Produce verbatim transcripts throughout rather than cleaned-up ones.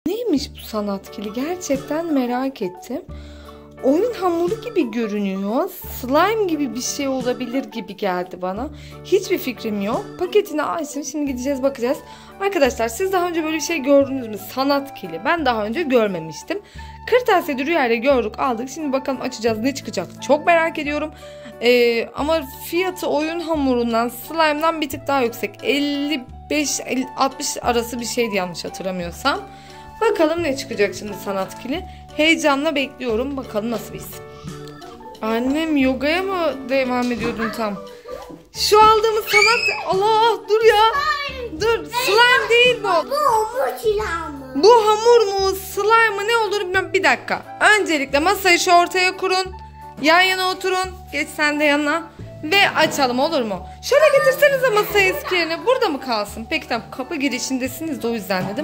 Neymiş bu sanat kili? Gerçekten merak ettim. Oyun hamuru gibi görünüyor. Slime gibi bir şey olabilir gibi geldi bana. Hiçbir fikrim yok. Paketini açtım. Şimdi gideceğiz, bakacağız. Arkadaşlar siz daha önce böyle bir şey gördünüz mü? Sanat kili. Ben daha önce görmemiştim. Kırtasiyede Rüya'yla gördük, aldık. Şimdi bakalım açacağız, ne çıkacak. Çok merak ediyorum. Ee, ama fiyatı oyun hamurundan, slime'dan bir tık daha yüksek. elli beş altmış arası bir şeydi yanlış hatırlamıyorsam. Bakalım ne çıkacak şimdi sanat kili. Heyecanla bekliyorum. Bakalım nasıl bir his. Annem yogaya mı devam ediyordun tam? Şu aldığımız sanat... Allah dur ya. Dur. Slime değil bu. Bu hamur silahı. Bu hamur mu? Slime mı? Ne olur bilmem. Bir dakika. Öncelikle masayı şu ortaya kurun. Yan yana oturun. Geç sen de yanına. Ve açalım, olur mu? Şöyle getirsenize masayı eski yerine. Burada mı kalsın? Peki tamam. Kapı girişindesiniz de o yüzden dedim.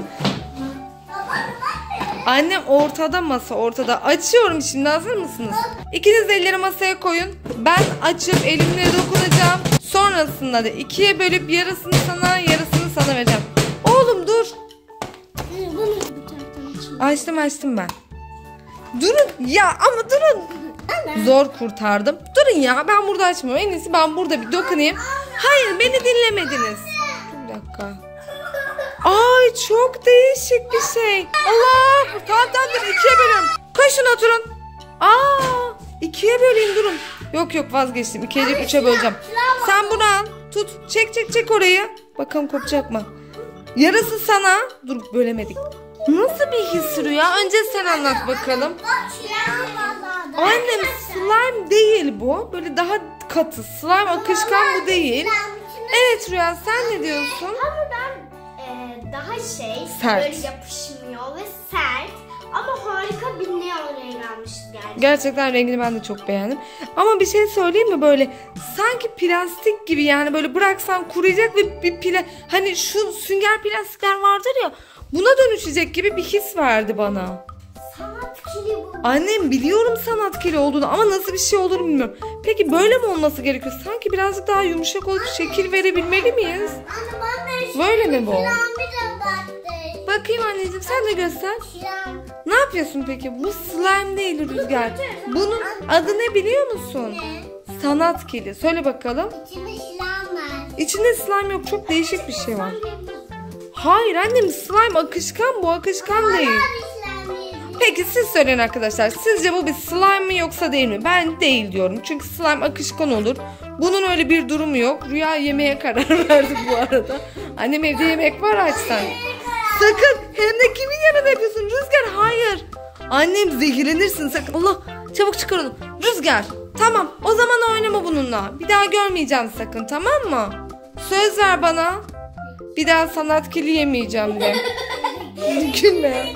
Annem ortada, masa ortada. Açıyorum şimdi, hazır mısınız? İkiniz de elleri masaya koyun. Ben açıp elimle dokunacağım. Sonrasında da ikiye bölüp yarısını sana, yarısını sana vereceğim. Oğlum dur. Açtım açtım ben. Durun ya, ama durun. Zor kurtardım. Durun ya, ben burada açmıyorum. En iyisi ben burada bir dokunayım. Hayır, beni dinlemediniz. Bir dakika. Ay çok değişik bir şey. Allah! Tamam tamam dur, ikiye bölüyorum. Koşun oturun. Aa, ikiye böleyim, durun. Yok yok, vazgeçtim. İkiye değil, üçe böleceğim. Sen bunu al. Tut. Çek çek çek orayı. Bakalım kopacak mı? Yarısı sana. Dur, bölemedik. Nasıl bir his Rüya? Önce sen anlat bakalım. Annem, slime değil bu. Böyle daha katı. Slime akışkan bu değil. Evet Rüya, sen ne diyorsun? Daha şey, sert. Böyle yapışmıyor ve sert ama harika bir neon rengi almışız gerçekten. Gerçekten rengini ben de çok beğendim. Ama bir şey söyleyeyim mi, böyle sanki plastik gibi, yani böyle bıraksan kuruyacak ve bir pla hani şu sünger plastikler vardır ya, buna dönüşecek gibi bir his verdi bana. Sanat kili bu. Annem, biliyorum sanat kili olduğunu ama nasıl bir şey olur bilmiyorum. Peki böyle mi olması gerekiyor? Sanki birazcık daha yumuşak olup şekil verebilmeli miyiz? Anne bana böyle mi bu? Bir bakayım anneciğim, sen de göster. Slime. Ne yapıyorsun peki? Bu slime değil Rüzgar. Bunun adı ne biliyor musun? Ne? Sanat kili. Söyle bakalım. İçinde slime var. İçinde slime yok. Çok değişik bir şey var. Hayır annem, slime akışkan, bu akışkan değil. Peki siz söyleyin arkadaşlar. Sizce bu bir slime mi yoksa değil mi? Ben değil diyorum. Çünkü slime akışkan olur. Bunun öyle bir durumu yok. Rüya yemeye karar verdi bu arada. Annem evde yemek var, açsan. Sakın. Hem de kimin yanında yapıyorsun? Rüzgar, hayır. Annem, zehirlenirsin sakın. Allah, çabuk çıkar onu. Rüzgar, tamam, o zaman oynama bununla. Bir daha görmeyeceğim sakın, tamam mı? Söz ver bana. Bir daha sanat kili yemeyeceğim de. Gülme.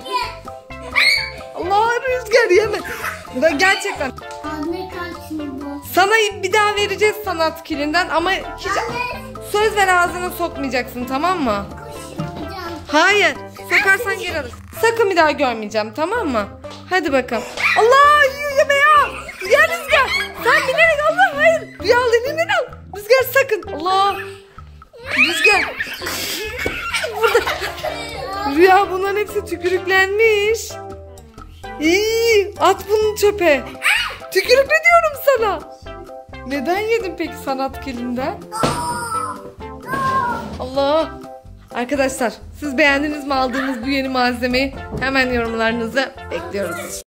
Allah, Rüzgar yeme. Gerçekten. Anne kaçtı bu. Sana bir daha vereceğiz sanat kilinden ama hiç söz ver, ağzına sokmayacaksın, tamam mı? Hayır. Sokarsan geri alır. Sakın bir daha görmeyeceğim, tamam mı? Hadi bakalım. Allah, yeme ya. Ya Rüzgar. Sen bilerek, Allah hayır. Rüya al, elinden al. Rüzgar sakın. Allah. Rüzgar. Burada. Rüya, bunların hepsi tükürüklenmiş. İyi, at bunu çöpe. Tükürükle diyorum sana. Neden yedin peki sanat kilinden? Allah. Arkadaşlar, siz beğendiniz mi aldığımız bu yeni malzemeyi? Hemen yorumlarınızı bekliyoruz.